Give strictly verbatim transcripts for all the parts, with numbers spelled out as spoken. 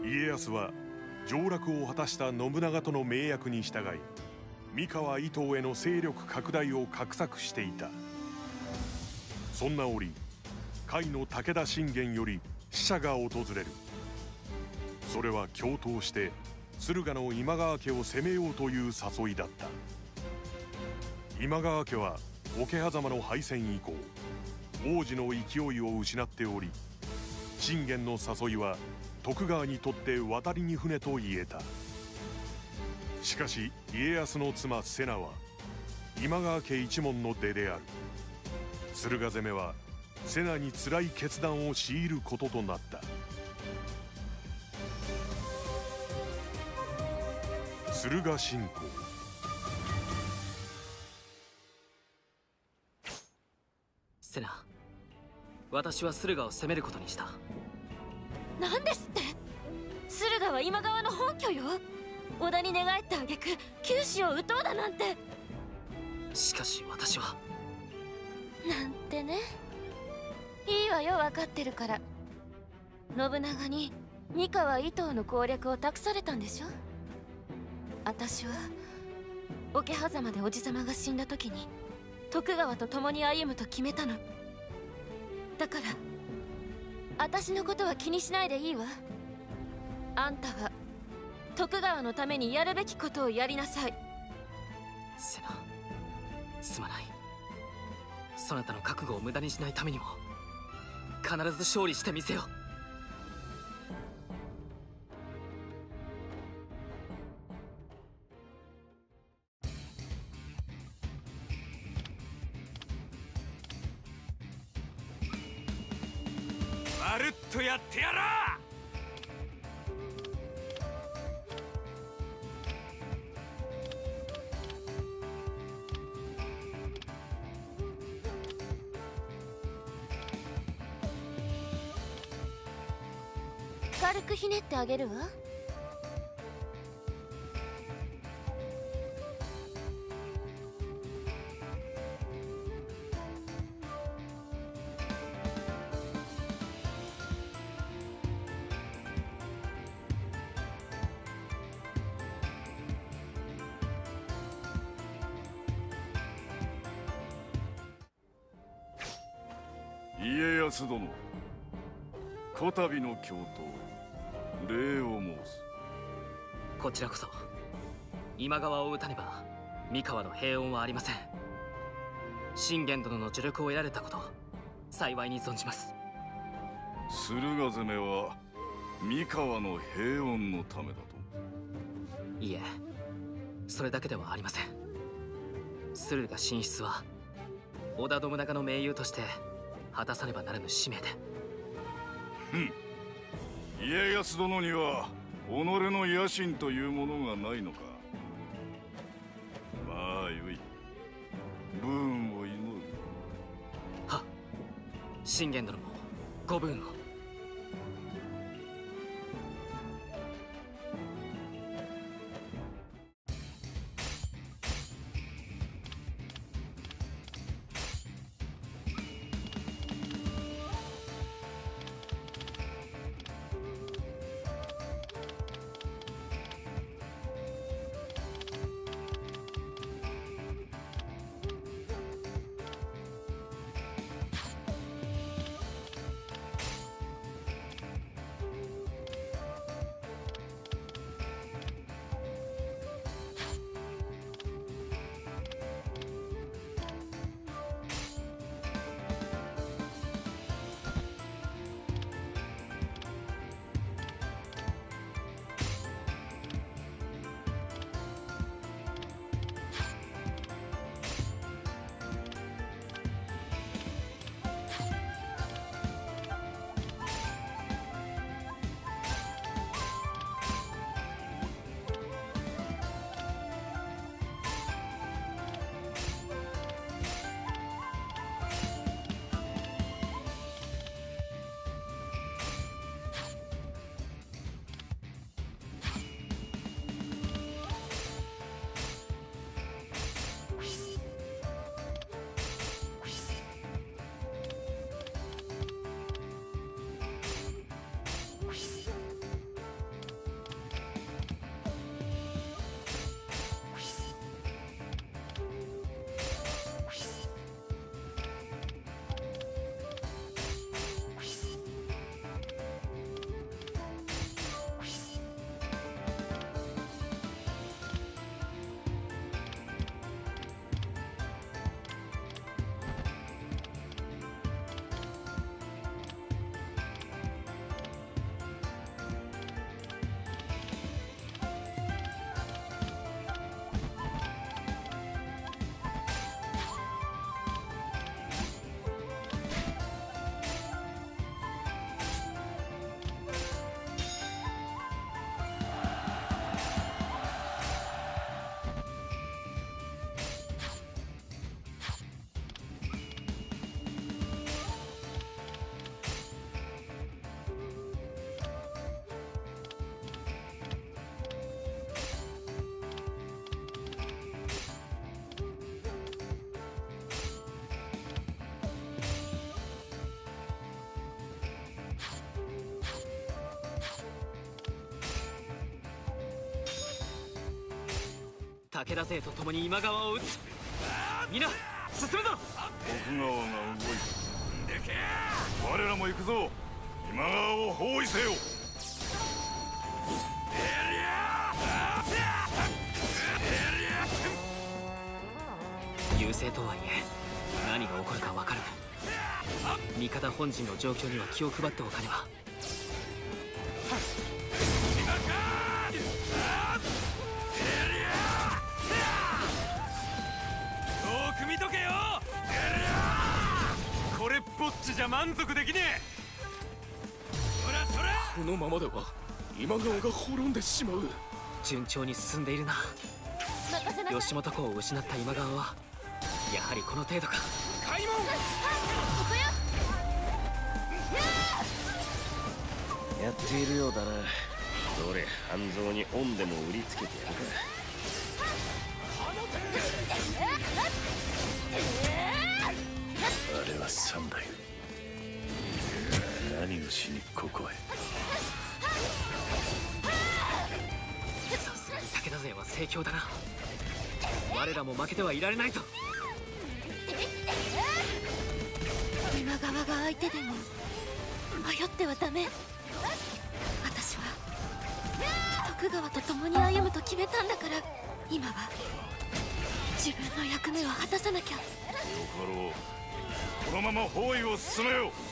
家康は上洛を果たした信長との盟約に従い、三河伊東への勢力拡大を画策していた。そんな折、甲斐の武田信玄より使者が訪れる。それは共闘して駿河の今川家を攻めようという誘いだった。今川家は桶狭間の敗戦以降、王子の勢いを失っており、信玄の誘いは徳川にとって渡りに船と言えた。しかし家康の妻瀬名は今川家一門の出である。駿河攻めは瀬名に辛い決断を強いることとなった。駿河侵攻。 瀬名、私は駿河を攻めることにした。 何ですって？駿河は今川の本拠よ。織田に寝返った挙句九死を討とうだなんて。 しかし私は。 なんてね。いいわよ、分かってるから。信長に三河伊東の攻略を託されたんでしょ。私は桶狭間でおじさまが死んだ時に徳川と共に歩むと決めたの。だから私のことは気にしないでいいわ。あんたは徳川のためにやるべきことをやりなさい。 瀬名、すまない。そなたの覚悟を無駄にしないためにも必ず勝利してみせよ。 まるっとやってやらあ。 軽くひねってあげるわ。 家康殿、こたびの共闘礼を申す。 こちらこそ。今川を討たねば三河の平穏はありません。信玄殿の助力を得られたこと幸いに存じます。 駿河攻めは三河の平穏のためだと？ いえ、それだけではありません。駿河進出は織田信長の盟友として果たさねばならぬ使命で。 ふん、家康殿には己の野心というものがないのか。まあよい、武運を祈る。 はっ、信玄殿もご武運を。 武田勢と共に今川を討つ。皆進むぞ。 徳川が動いた。我らも行くぞ。今川を包囲せよ。 優勢とはいえ何が起こるか分からぬ。味方本陣の状況には気を配っておかねば。 よく見とけよ。これっぽっちじゃ満足できねえ。そらそら。 このままでは今川が滅んでしまう。 順調に進んでいるな。吉本公を失った今川はやはりこの程度か。 開門。 やっているようだな。どれ半蔵に恩でも売りつけてやるか。あれは三代。何をしにここへ。 さすがに武田勢は盛況だな。我らも負けてはいられないぞ。 今川が相手でも迷ってはダメ。私は徳川と共に歩むと決めたんだから、今は自分の役目を果たさなきゃ。 よかろう。このまま包囲を進めよ。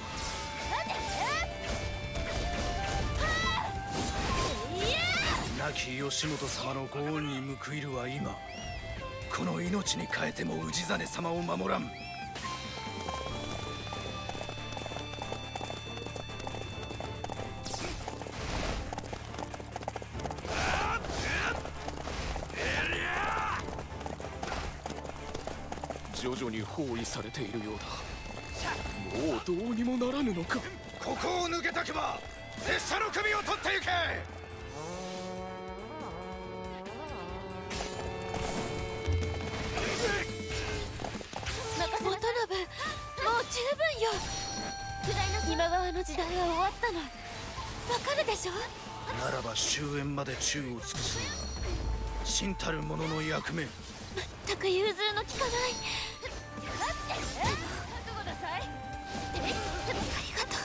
亡き吉本様のご恩に報いるは今、この命に代えても氏真様を守らん。徐々に包囲されているようだ。もうどうにもならぬのか。ここを抜けたけば拙者の首を取ってゆけ。 元信、もう十分よ。今川の時代は終わったのわかるでしょ。 ならば終焉まで忠を尽くすのが真たる者の役目。 全く融通の利かない。覚悟なさい。ありがとう。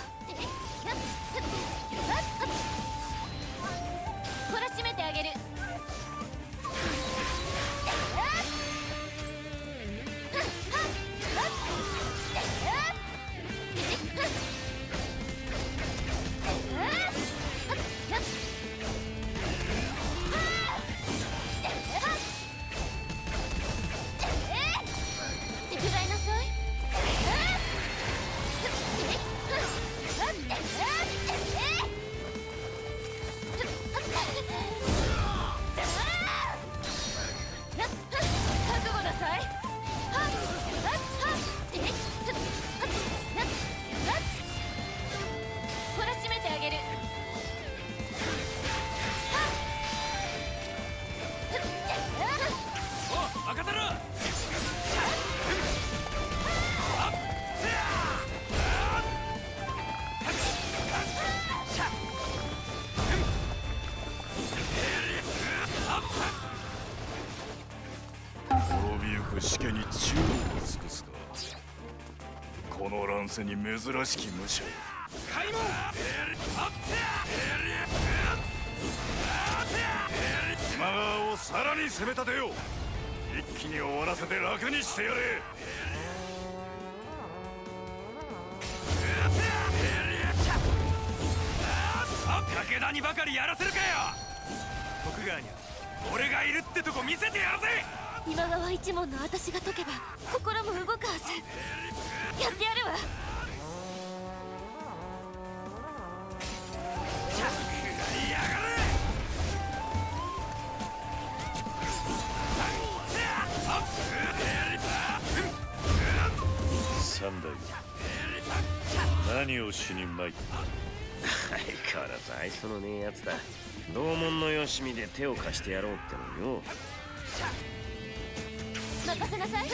懲らしめてあげる。 しけに忠を尽くすか。この乱世に珍しき武者。 開門。 今川をさらに攻め立てよう。一気に終わらせて楽にしてやれ。 武田にばかりやらせるかよ。徳川には俺がいるってとこ見せてやるぜ。 今川一門の私が解けば心も動くはず。やってやるわ。 やがれ。 三代何をしに参った。相変わらず愛想のねえやつだ。同門のよしみで手を貸してやろうってのよ。 任せなさい。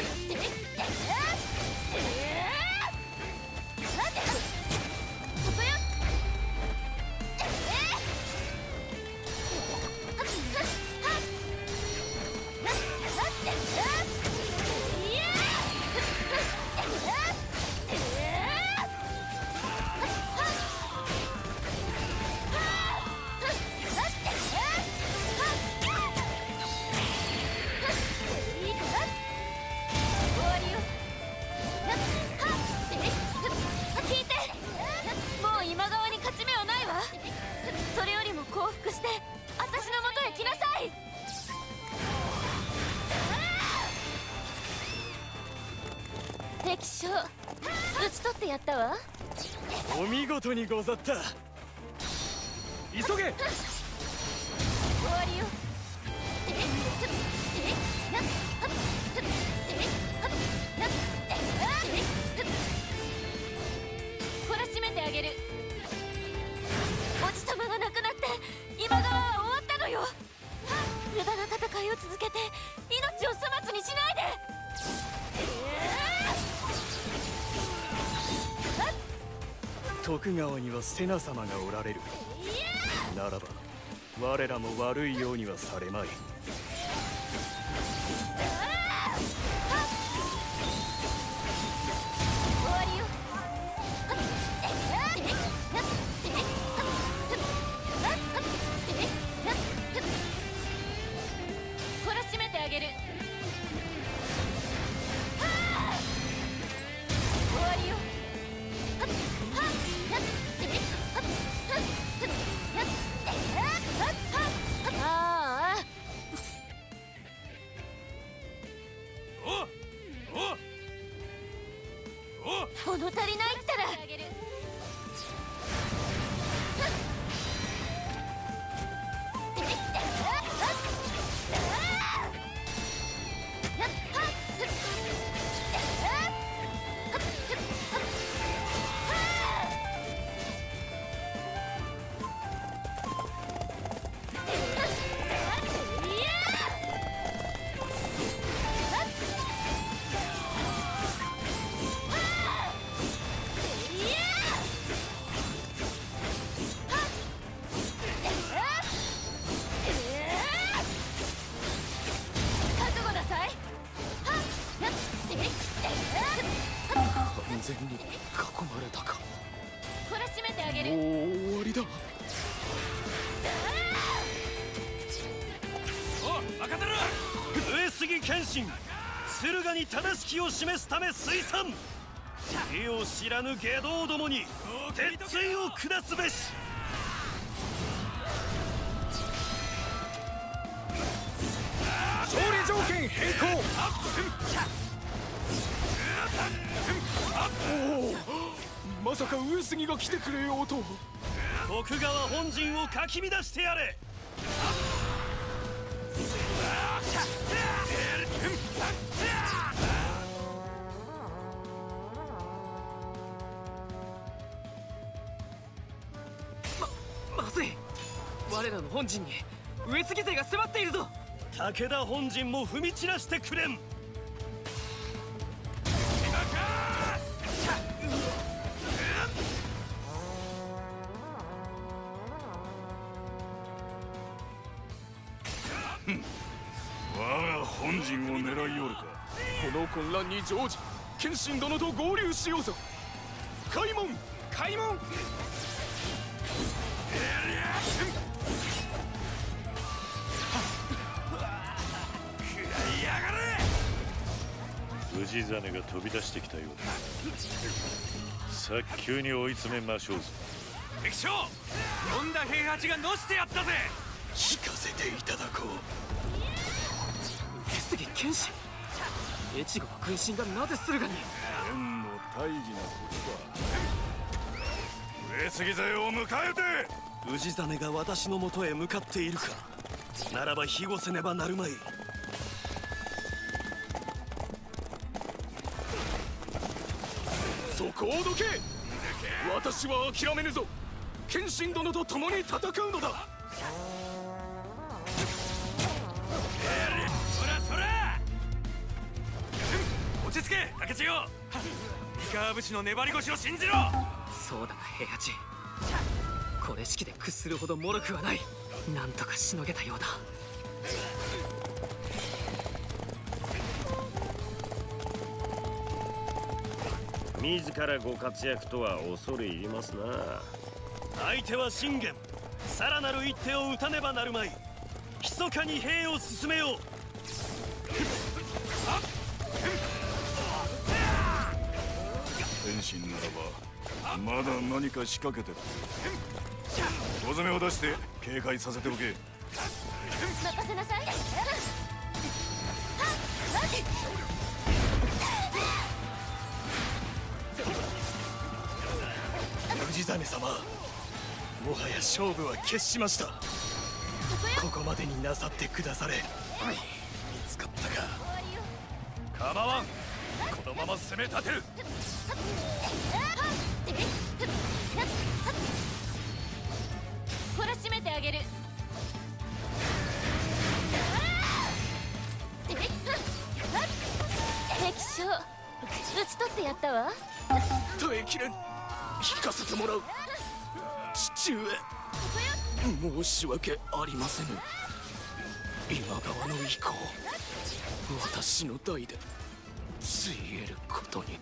勝ち取ってやったわ。 お見事にござった。急げ。 終わりよ。懲らしめてあげる。おじさまが亡くなって今川は終わったのよ。無駄な戦いを続けて命を粗末にしないで。 徳川には瀬名様がおられる。ならば我らも悪いようにはされまい。 終わりよ。懲らしめてあげる。終わりよ。ああ、 おお物足りないったら。 完全に囲まれたか。 懲らしめてあげる。 もう終わりだ。 お任せろ。 上杉謙信、駿河に正しきを示すため推参。手を知らぬ下道どもに鉄槌を下すべし。 勝利条件変更。おお、まさか上杉が来てくれようと。 徳川本陣をかき乱してやれ。 ままずい。我らの本陣に上杉勢が迫っているぞ。 武田本陣も踏み散らしてくれん。 我が本陣を狙いよるか。 この混乱に乗じ謙信殿と合流しようぞ。開門開門。 氏真が飛び出してきたようだ。早急に追い詰めましょうぞ。 敵将、呼んだ平八がのしてやったぜ。 聞かせていただこう。 上杉謙信、越後の軍神がなぜ駿河に。 天の大義なことだ。上杉勢を迎えて。 氏真が私のもとへ向かっているか。ならば庇護せねばなるまい。 そこをどけ。私は諦めぬぞ。謙信殿と共に戦うのだ。 そらそら、落ち着け竹千代。三河武士の粘り腰を信じろ。 そうだな平八、これ式で屈するほど脆くはない。なんとかしのげたようだ。 自らご活躍とは恐れ入りますな。相手は信玄。さらなる一手を打たねばなるまい。密かに兵を進めよう。 謙信ならばまだ何か仕掛けてる。小詰めを出して警戒させておけ。 任せなさい。 氏真様、もはや勝負は決しました。ここまでになさってくだされ。見つかったか。構わん、このまま攻め立てる。 懲らしめてあげる。敵将討ち取ってやったわ。 耐えきれん。引かせてもらう。父上、申し訳ありませぬ。今川の意向、私の代でついえることに。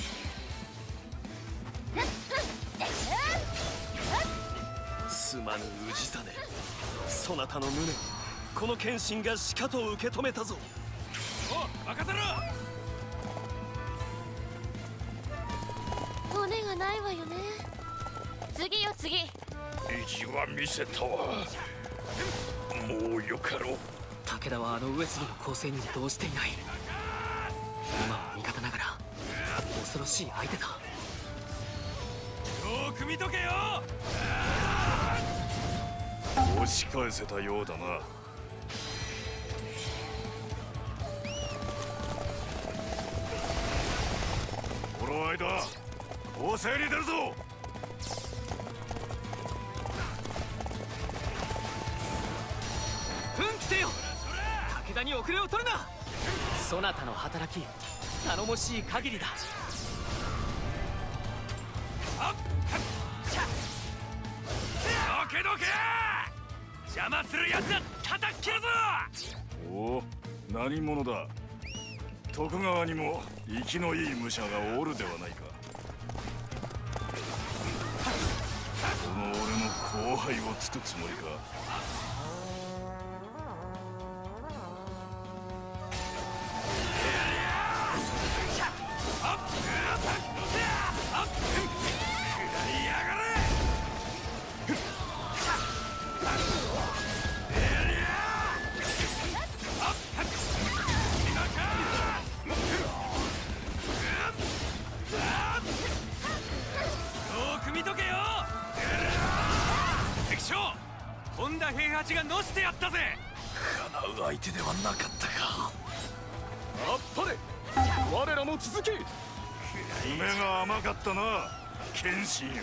すまぬ氏真、そなたの無念、この謙信がしかと受け止めたぞ。 お、任せろ。 骨がないわよね。次よ次。 意地は見せたわ。もうよかろう。 武田はあの上杉の攻勢にも動じていない。今は味方ながら恐ろしい相手だ。 よーく見とけよ。 押し返せたようだな。この間攻勢に出るぞ。 奮起せよ。武田に遅れを取るな。そなたの働き頼もしい限りだ。 どけどけ、邪魔するやつは叩き切るぞ。 おお、何者だ。徳川にも生きのいい武者がおるではないか。この俺の後輩をつくつもりか。 本田平八がのしてやったぜ。 かなう相手ではなかったか。あっぱれ、我らも続け。 目が甘かったな、謙信よ。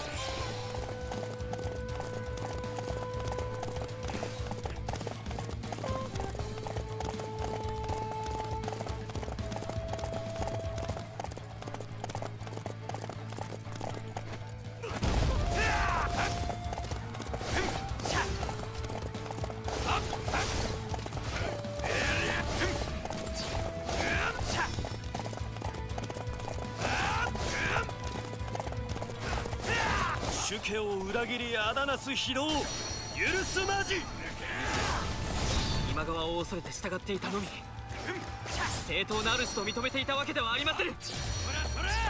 主家を裏切りあだなす非道、許すまじ。 今川を恐れて従っていたのみ、正当な主と認めていたわけではありません。 そらそら。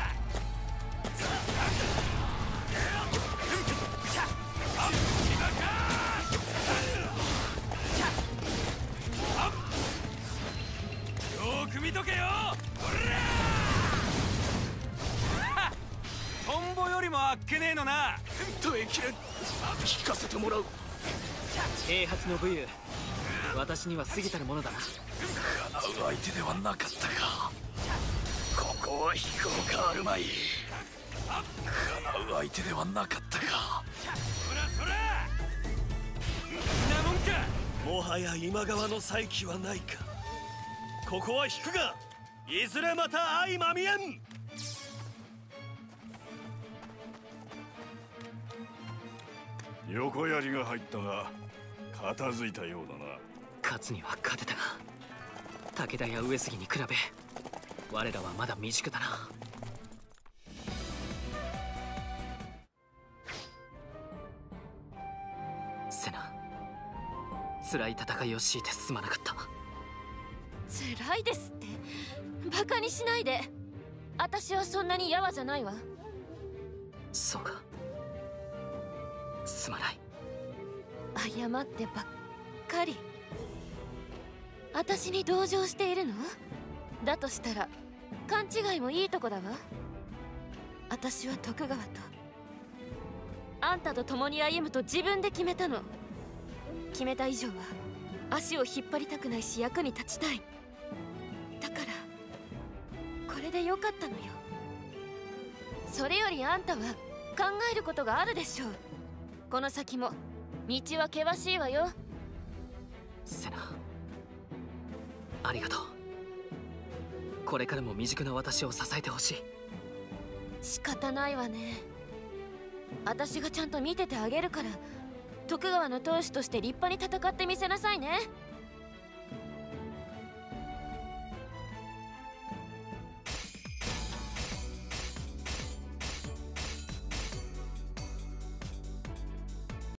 よーく見とけよ。トンボよりもあっけねえのな。 耐えきれん。引かせてもらう。 平八の武勇、私には過ぎたるものだな。 かなう相手ではなかったか。ここは飛行があるまい。かなう相手ではなかったか。 そらそら。なもんか。 もはや今川の再起はないか。ここは引くが、いずれまた相まみえん。 横槍が入ったが片付いたようだな。 勝つには勝てたが、武田や上杉に比べ我らはまだ未熟だな。セナ、辛い戦いを強いてすまなかった。 辛いですって、バカにしないで。私はそんなにやわじゃないわ。 そうか、すまない。 謝ってばっかり。私に同情しているの？だとしたら勘違いもいいとこだわ。私は徳川とあんたと共に歩むと自分で決めたの。決めた以上は足を引っ張りたくないし役に立ちたい。だからこれでよかったのよ。それよりあんたは考えることがあるでしょう。この先も道は険しいわよ。 セナ、ありがとう。これからも未熟な私を支えてほしい。 仕方ないわね。私がちゃんと見ててあげるから、徳川の当主として立派に戦ってみせなさいね。